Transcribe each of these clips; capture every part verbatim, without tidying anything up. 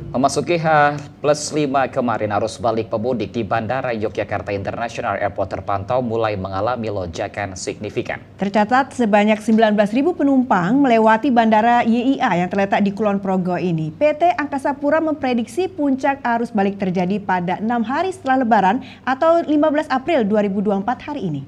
Memasuki H plus lima kemarin, arus balik pemudik di Bandara Yogyakarta International Airport terpantau mulai mengalami lonjakan signifikan. Tercatat sebanyak sembilan belas ribu penumpang melewati Bandara Y I A yang terletak di Kulon Progo ini. P T Angkasa Pura memprediksi puncak arus balik terjadi pada enam hari setelah Lebaran atau lima belas April dua ribu dua puluh empat hari ini.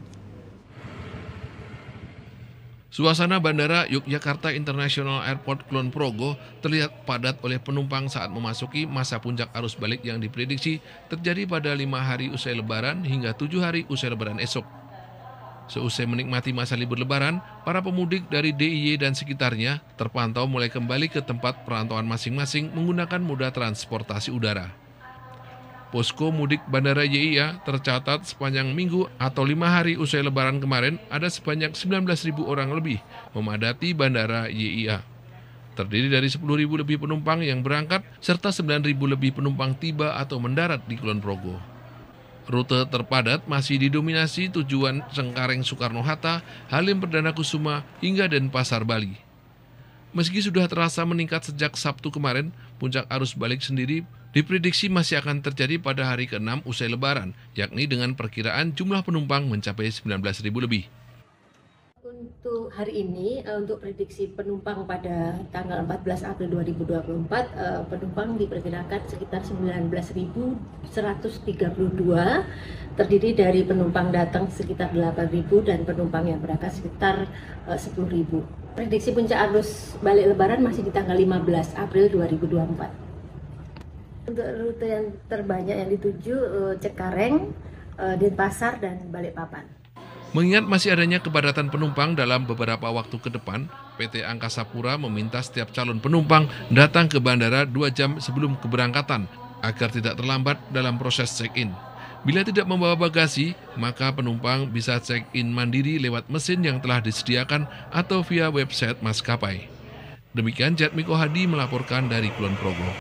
Suasana Bandara Yogyakarta International Airport Kulon Progo terlihat padat oleh penumpang saat memasuki masa puncak arus balik yang diprediksi terjadi pada lima hari usai Lebaran hingga tujuh hari usai Lebaran esok. Seusai menikmati masa libur Lebaran, para pemudik dari D I Y dan sekitarnya terpantau mulai kembali ke tempat perantauan masing-masing menggunakan moda transportasi udara. Posko mudik Bandara Y I A tercatat sepanjang minggu atau lima hari usai Lebaran kemarin ada sebanyak sembilan belas ribu orang lebih memadati Bandara Y I A. Terdiri dari sepuluh ribu lebih penumpang yang berangkat serta sembilan ribu lebih penumpang tiba atau mendarat di Kulon Progo. Rute terpadat masih didominasi tujuan Cengkareng Soekarno-Hatta, Halim Perdana Kusuma hingga Denpasar, Bali. Meski sudah terasa meningkat sejak Sabtu kemarin, puncak arus balik sendiri diprediksi masih akan terjadi pada hari keenam usai Lebaran, yakni dengan perkiraan jumlah penumpang mencapai sembilan belas ribu lebih. Untuk hari ini, untuk prediksi penumpang pada tanggal empat belas April dua ribu dua puluh empat, penumpang diperkirakan sekitar sembilan belas ribu seratus tiga puluh dua, terdiri dari penumpang datang sekitar delapan ribu dan penumpang yang berangkat sekitar sepuluh ribu. Prediksi puncak arus balik Lebaran masih di tanggal lima belas April dua ribu dua puluh empat. Untuk rute yang terbanyak yang dituju Cengkareng, Denpasar, dan Balikpapan. Mengingat masih adanya kepadatan penumpang dalam beberapa waktu ke depan, P T Angkasa Pura meminta setiap calon penumpang datang ke bandara dua jam sebelum keberangkatan agar tidak terlambat dalam proses check-in. Bila tidak membawa bagasi, maka penumpang bisa check-in mandiri lewat mesin yang telah disediakan atau via website maskapai. Demikian Jatmiko Hadi melaporkan dari Kulon Progo.